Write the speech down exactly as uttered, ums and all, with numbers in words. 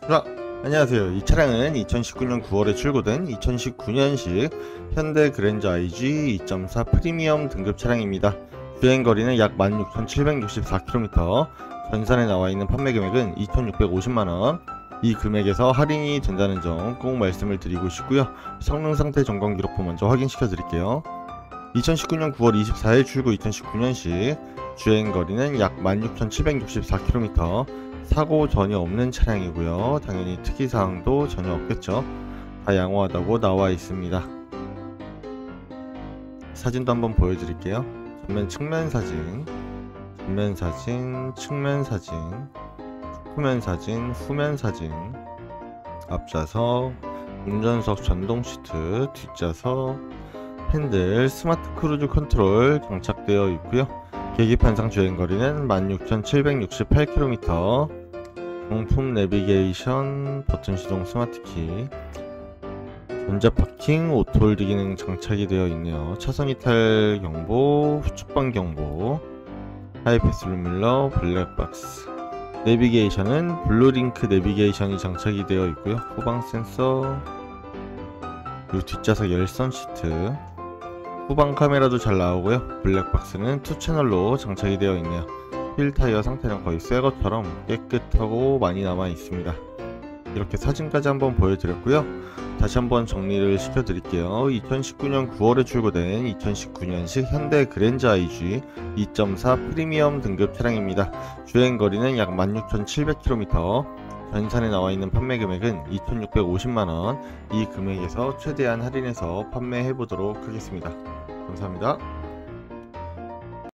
자, 안녕하세요. 이 차량은 이천십구 년 구월에 출고된 이천십구 년식 현대 그랜저 아이지 이 점 사 프리미엄 등급 차량입니다. 주행거리는 약 만 육천칠백육십사 킬로미터, 전산에 나와있는 판매금액은 이천육백오십만원, 이 금액에서 할인이 된다는 점 꼭 말씀을 드리고 싶고요. 성능상태 점검 기록부 먼저 확인시켜 드릴게요. 이천십구 년 구월 이십사일 출고 이천십구 년식, 주행거리는 약 만 육천칠백육십사 킬로미터, 사고 전혀 없는 차량이고요. 당연히 특이사항도 전혀 없겠죠. 다 양호하다고 나와 있습니다. 사진도 한번 보여드릴게요. 전면 측면 사진, 전면 사진, 측면 사진, 후면 사진, 후면 사진, 앞좌석, 운전석 전동 시트, 뒷좌석, 핸들, 스마트 크루즈 컨트롤 장착되어 있고요. 계기판상 주행거리는 만 육천칠백육십팔 킬로미터, 정품 내비게이션, 버튼 시동 스마트키, 전자파킹, 오토홀드 기능 장착이 되어 있네요. 차선 이탈 경보, 후측방 경보, 하이패스 룸밀러, 블랙박스, 내비게이션은 블루링크 내비게이션이 장착이 되어 있고요. 후방 센서, 그리고 뒷좌석 열선 시트, 후방 카메라도 잘 나오고요. 블랙박스는 투 채널로 장착이 되어 있네요. 휠 타이어 상태는 거의 새 것처럼 깨끗하고 많이 남아 있습니다. 이렇게 사진까지 한번 보여드렸고요. 다시 한번 정리를 시켜 드릴게요. 이천십구 년 구월에 출고된 이천십구 년식 현대 그랜저 아이지 이 점 사 프리미엄 등급 차량입니다. 주행거리는 약 만 육천칠백 킬로미터, 전산에 나와 있는 판매 금액은 이천육백오십만원, 이 금액에서 최대한 할인해서 판매해 보도록 하겠습니다. 감사합니다.